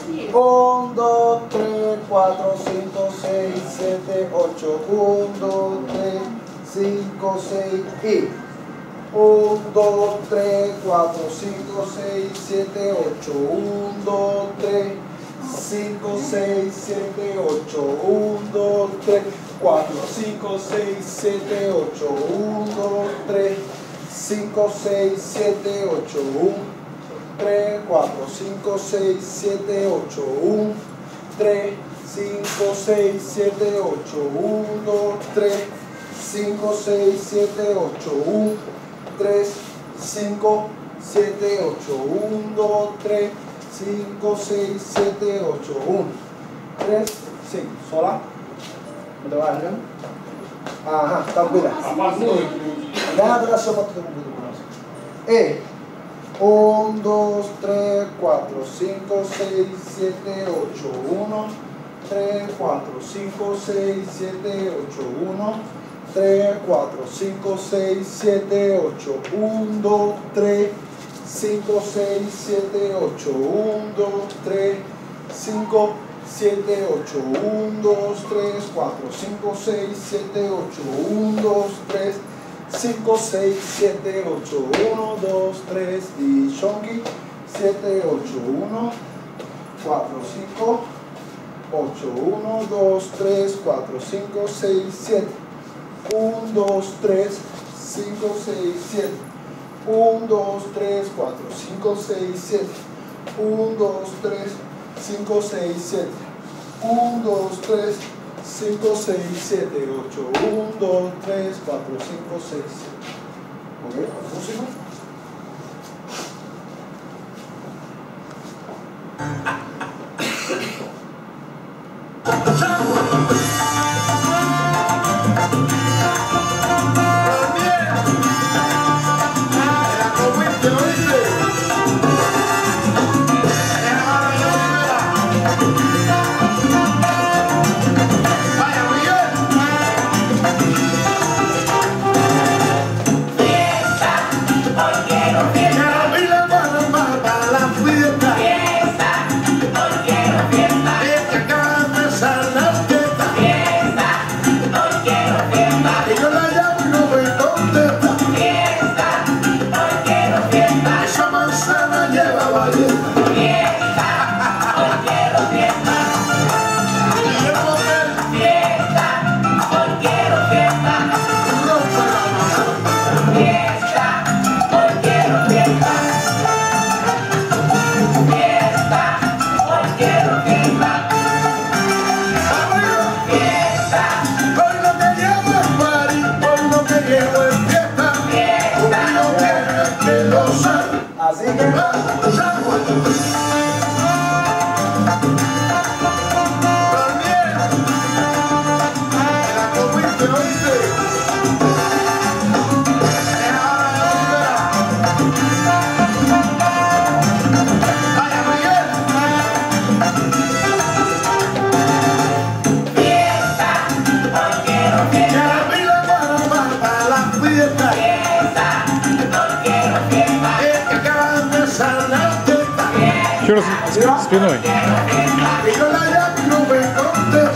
1, 2, 3, 4, 5, 6, 7, 8. 1, 2, 3, 5, 6 y 1, 2, 3, 4, 5, 6, 7, 8. 1, 2, 3, 5, 6, 7, 8. 1, 2, 3, 4, 5, 6, 7, 8. 1, 2, 3, 5, 6, 7, 8. 1, 3, 4, 5, 6, 7, 8. 1, 3, 5, 6, 7, 8. 1, 2, 3, 5, 6, 7, 8. 1, 3, 5, 7, 8. 1, 2, 3, 5, 6, 7, 8. 1, 3, 5. Sola. No te vayas, ¿no? Ajá, tranquila. Nada de la sopa te tengo que 1, 2, 3, 4, 5, 6, 7, 8. 1, 3, 4, 5, 6, 7, 8. 1, 3, 4, 5, 6, 7, 8. 1, 2, 3, 5, 6, 7, 8. 1, 2, 3, 5, 7, 8. 1, 2, 3, 4, 5, 6, 7, 8. 1, 2, 3, 5, 6, 7, 8. 1, 2, 3 y shongi 7, 8. 1, 4, 5, 8. 1, 2, 3, 4, 5, 6, 7. 1, 2, 3, 5, 6, 7. 1, 2, 3, 4, 5, 6, 7. 1, 2, 3, 5, 6, 7. 1, 2, 3, 5, 6, 7, 8. 1, 2, 3, 4, 5, 6, 7. ¿Ok? ¿Música? Así que Спиной. y yo la llamo y no me contesta.